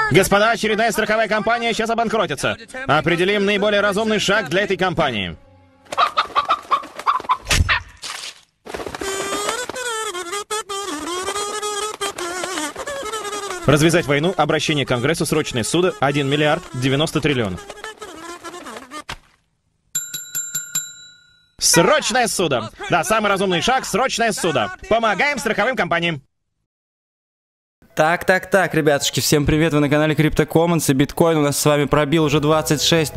Господа, очередная страховая компания сейчас обанкротится. Определим наиболее разумный шаг для этой компании. Развязать войну, обращение к Конгрессу, срочное судо, 1 миллиард 90 триллионов. Срочное судо! Да, самый разумный шаг — срочное судо. Помогаем страховым компаниям. Так, ребятушки, всем привет, вы на канале CryptoCommons, и биткоин у нас с вами пробил уже 26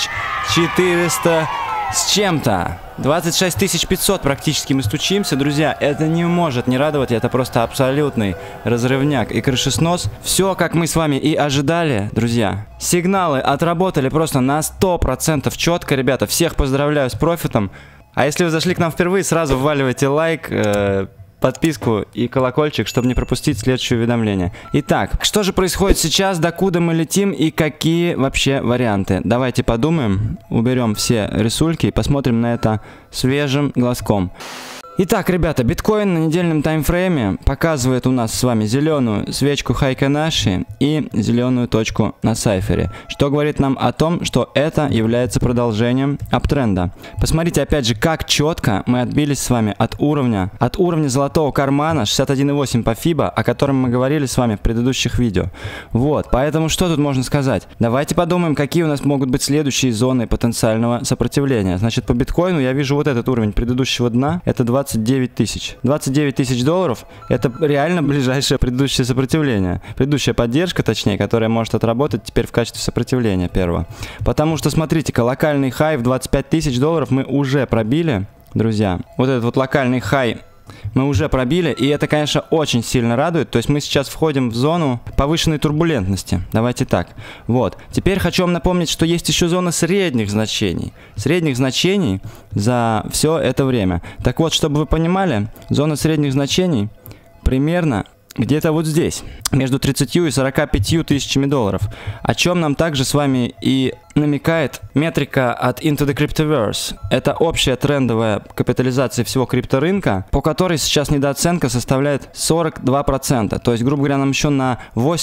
400 с чем-то. 26 500 практически мы стучимся, друзья, это не может не радовать, это просто абсолютный разрывняк и крышеснос. Все, как мы с вами и ожидали, друзья. Сигналы отработали просто на 100% четко, ребята, всех поздравляю с профитом. А если вы зашли к нам впервые, сразу вваливайте лайк, подписку и колокольчик, чтобы не пропустить следующее уведомление. Итак, что же происходит сейчас, докуда мы летим и какие вообще варианты? Давайте подумаем, уберем все рисульки и посмотрим на это свежим глазком. Итак, ребята, биткоин на недельном таймфрейме показывает у нас с вами зеленую свечку Хайконаши и зеленую точку на сайфере, что говорит нам о том, что это является продолжением аптренда. Посмотрите опять же, как четко мы отбились с вами от уровня золотого кармана 61,8 по FIBA, о котором мы говорили с вами в предыдущих видео. Вот, поэтому что тут можно сказать? Давайте подумаем, какие у нас могут быть следующие зоны потенциального сопротивления. Значит, по биткоину я вижу вот этот уровень предыдущего дна, это 29 тысяч. 29 тысяч долларов — это реально ближайшее предыдущее сопротивление. Предыдущая поддержка, точнее, которая может отработать теперь в качестве сопротивления первого. Потому что, смотрите-ка, локальный хай в 25 тысяч долларов мы уже пробили, друзья. Вот этот вот локальный хай мы уже пробили, и это, конечно, очень сильно радует. То есть мы сейчас входим в зону повышенной турбулентности. Давайте так. Вот. Теперь хочу вам напомнить, что есть еще зона средних значений. Средних значений за все это время. Так вот, чтобы вы понимали, зона средних значений примерно где-то вот здесь, между 30 и 45 тысячами долларов. О чем нам также с вами и намекает метрика от Into the Cryptoverse. Это общая трендовая капитализация всего крипторынка, по которой сейчас недооценка составляет 42%. То есть, грубо говоря, нам еще на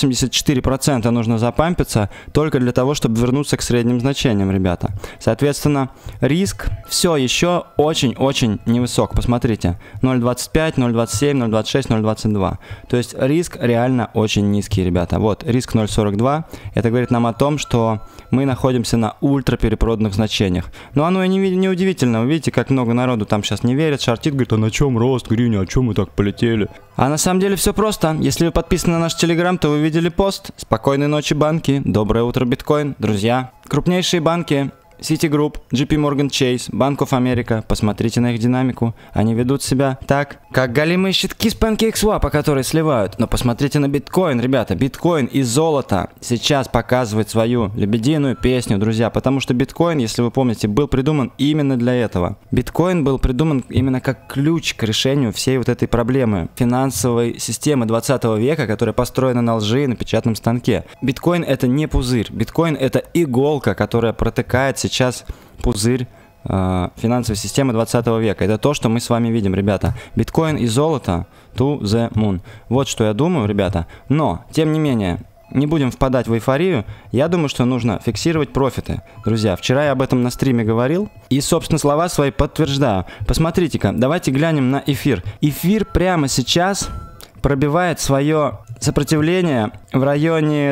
84% нужно запампиться только для того, чтобы вернуться к средним значениям, ребята. Соответственно, риск все еще очень-очень невысок. Посмотрите, 0.25, 0.27, 0.26, 0.22. То есть риск реально очень низкий, ребята. Вот, риск 0.42. Это говорит нам о том, что мы находимся на ультраперепроданных значениях. Но оно и не удивительно. Вы видите, как много народу там сейчас не верит, шортит, говорит, а на чем рост, Грини, а чем мы так полетели? А на самом деле все просто. Если вы подписаны на наш телеграм, то вы видели пост. Спокойной ночи, банки. Доброе утро, биткоин. Друзья, крупнейшие банки Citigroup, JP Morgan Chase, Bank of America, посмотрите на их динамику, они ведут себя так, как голимые щитки с PancakeSwap, которые сливают. Но посмотрите на биткоин, ребята, биткоин и золото сейчас показывает свою лебединую песню, друзья, потому что биткоин, если вы помните, был придуман именно для этого. Биткоин был придуман именно как ключ к решению всей вот этой проблемы финансовой системы 20 века, которая построена на лжи и на печатном станке. Биткоин — это не пузырь, биткоин — это иголка, которая протыкает сейчас пузырь финансовой системы 20 века. Это то, что мы с вами видим, ребята. Биткоин и золото to the moon. Вот что я думаю, ребята. Но, тем не менее, не будем впадать в эйфорию. Я думаю, что нужно фиксировать профиты. Друзья, вчера я об этом на стриме говорил. И, собственно, слова свои подтверждаю. Посмотрите-ка, давайте глянем на эфир. Эфир прямо сейчас пробивает свое сопротивление в районе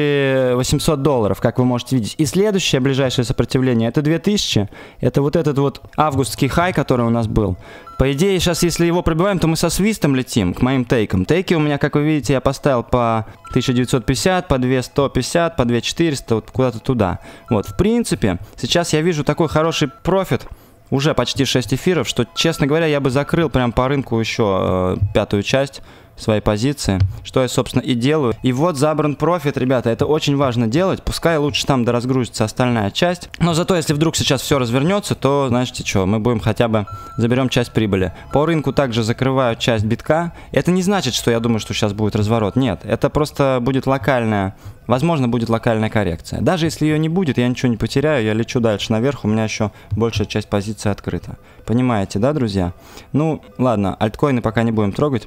1800 долларов, как вы можете видеть. И следующее ближайшее сопротивление — это 2000. Это вот этот вот августский хай, который у нас был. По идее, сейчас, если его пробиваем, то мы со свистом летим к моим тейкам. Тейки у меня, как вы видите, я поставил по 1950, по 2150, по 2400, вот куда-то туда. Вот, в принципе, сейчас я вижу такой хороший профит. Уже почти 6 эфиров, что, честно говоря, я бы закрыл прям по рынку еще пятую часть своей позиции, что я, собственно, и делаю. И вот забран профит, ребята, это очень важно делать, пускай лучше там доразгрузится остальная часть, но зато, если вдруг сейчас все развернется, то, знаете что, мы будем хотя бы заберем часть прибыли. По рынку также закрываю часть битка. Это не значит, что я думаю, что сейчас будет разворот, нет, это просто будет локальная, возможно, будет локальная коррекция. Даже если ее не будет, я ничего не потеряю, я лечу дальше наверх, у меня еще большая часть позиции открыта. Понимаете, да, друзья? Ну, ладно, альткоины пока не будем трогать.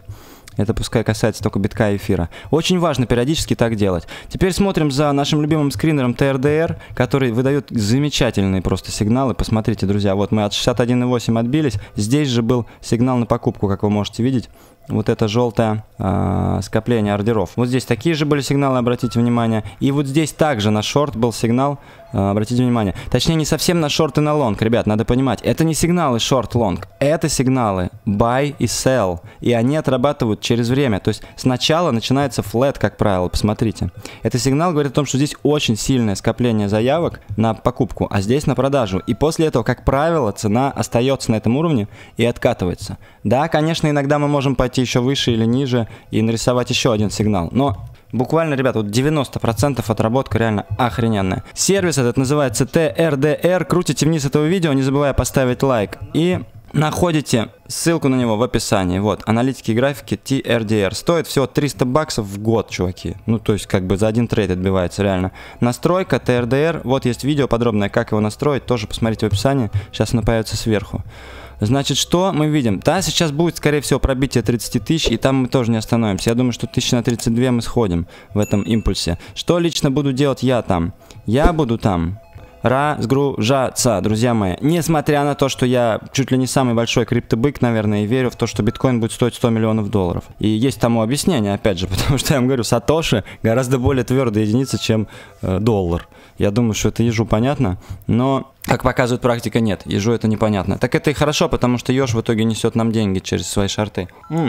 Это пускай касается только битка и эфира. Очень важно периодически так делать. Теперь смотрим за нашим любимым скринером TRDR, который выдает замечательные просто сигналы. Посмотрите, друзья, вот мы от 61,8 отбились. Здесь же был сигнал на покупку, как вы можете видеть. Вот это желтое скопление ордеров. Вот здесь такие же были сигналы, обратите внимание. И вот здесь также на шорт был сигнал, обратите внимание. Точнее, не совсем на шорт и на лонг, ребят, надо понимать. Это не сигналы шорт-лонг, это сигналы buy и sell. И они отрабатывают через время. То есть сначала начинается флэт, как правило, посмотрите. Это сигнал говорит о том, что здесь очень сильное скопление заявок на покупку, а здесь на продажу. И после этого, как правило, цена остается на этом уровне и откатывается. Да, конечно, иногда мы можем пойти еще выше или ниже и нарисовать еще один сигнал. Но буквально, ребят, вот 90% отработка реально охрененная. Сервис этот называется TRDR. Крутите вниз этого видео, не забывая поставить лайк. И находите ссылку на него в описании. Вот, аналитики и графики TRDR. Стоит всего 300 баксов в год, чуваки. Ну, то есть, как бы за один трейд отбивается, реально. Настройка TRDR. Вот есть видео подробное, как его настроить. Тоже посмотрите в описании. Сейчас оно появится сверху. Значит, что мы видим? Да, сейчас будет, скорее всего, пробитие 30 тысяч, и там мы тоже не остановимся. Я думаю, что 1032 мы сходим в этом импульсе. Что лично буду делать я там? Я буду там разгружаться, друзья мои. Несмотря на то, что я чуть ли не самый большой криптобык, наверное, и верю в то, что биткоин будет стоить 100 миллионов долларов. И есть тому объяснение, опять же, потому что я вам говорю, сатоши гораздо более твердая единица, чем доллар. Я думаю, что это ежу понятно, но, как показывает практика, нет, ежу это непонятно. Так это и хорошо, потому что еж в итоге несет нам деньги через свои шорты.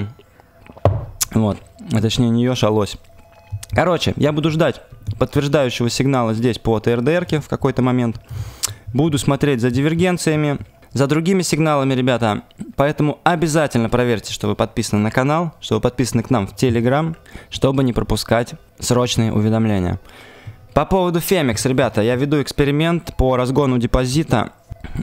Вот, а точнее не еж, а лось. Короче, я буду ждать подтверждающего сигнала здесь по TRDR-ке в какой-то момент. Буду смотреть за дивергенциями, за другими сигналами, ребята. Поэтому обязательно проверьте, что вы подписаны на канал, что вы подписаны к нам в Telegram, чтобы не пропускать срочные уведомления. По поводу Femex, ребята, я веду эксперимент по разгону депозита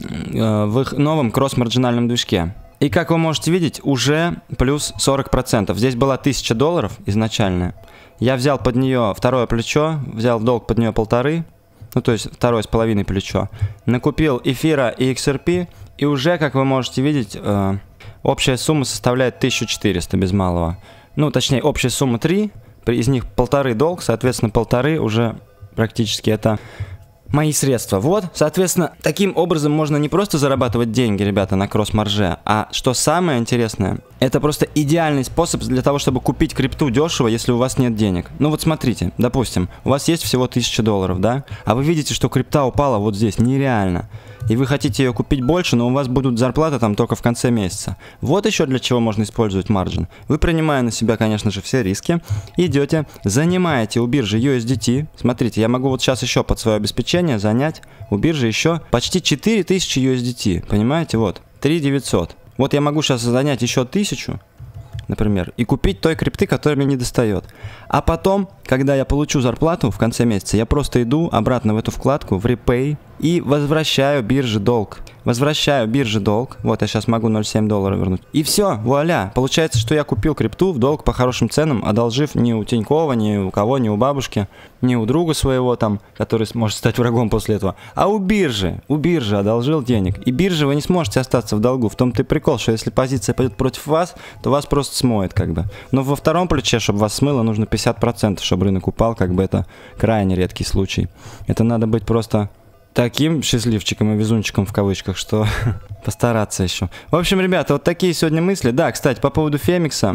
в их новом кросс-маржинальном движке. И как вы можете видеть, уже плюс 40%. Здесь была $1000 изначально. Я взял под нее второе плечо, взял в долг под нее 1,5, ну то есть 2,5 плечо. Накупил эфира и XRP, и уже, как вы можете видеть, общая сумма составляет 1400 без малого. Ну, точнее, общая сумма 3, из них 1,5 долг, соответственно, 1,5 уже практически это мои средства. Вот, соответственно, таким образом можно не просто зарабатывать деньги, ребята, на кросс-марже, а что самое интересное, это просто идеальный способ для того, чтобы купить крипту дешево, если у вас нет денег. Ну вот смотрите, допустим, у вас есть всего $1000, да? А вы видите, что крипта упала вот здесь, нереально. И вы хотите ее купить больше, но у вас будут зарплаты там только в конце месяца. Вот еще для чего можно использовать маржин. Вы, принимая на себя, конечно же, все риски, идете, занимаете у биржи USDT. Смотрите, я могу вот сейчас еще под свое обеспечение занять у биржи еще почти 4000 USDT. Понимаете, вот, 3900. Вот я могу сейчас занять еще 1000, например, и купить той крипты, которая мне не достает. А потом, когда я получу зарплату в конце месяца, я просто иду обратно в эту вкладку, в Repay, и возвращаю бирже долг. Возвращаю бирже долг. Вот я сейчас могу $0,7 вернуть. И все, вуаля. Получается, что я купил крипту в долг по хорошим ценам, одолжив ни у Тинькова, ни у кого, ни у бабушки, ни у друга своего там, который может стать врагом после этого. А у биржи одолжил денег. И биржа вы не сможете остаться в долгу. В том-то и прикол, что если позиция пойдет против вас, то вас просто смоет как бы. Но во втором плече, чтобы вас смыло, нужно 50%, чтобы рынок упал, как бы это крайне редкий случай. Это надо быть просто таким счастливчиком и везунчиком в кавычках, что постараться еще. В общем, ребята, вот такие сегодня мысли. Да, кстати, по поводу Фемикса.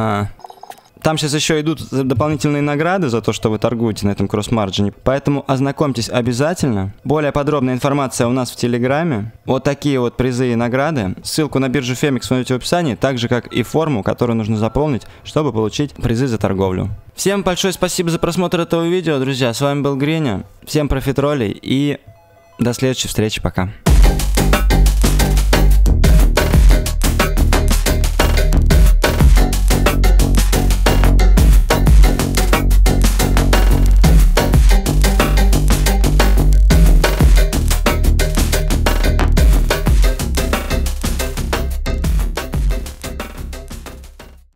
Там сейчас еще идут дополнительные награды за то, что вы торгуете на этом кросс-марджине. Поэтому ознакомьтесь обязательно. Более подробная информация у нас в Телеграме. Вот такие вот призы и награды. Ссылку на биржу Femex смотрите в описании, так же как и форму, которую нужно заполнить, чтобы получить призы за торговлю. Всем большое спасибо за просмотр этого видео, друзья. С вами был Гриня. Всем профитролей и до следующей встречи. Пока.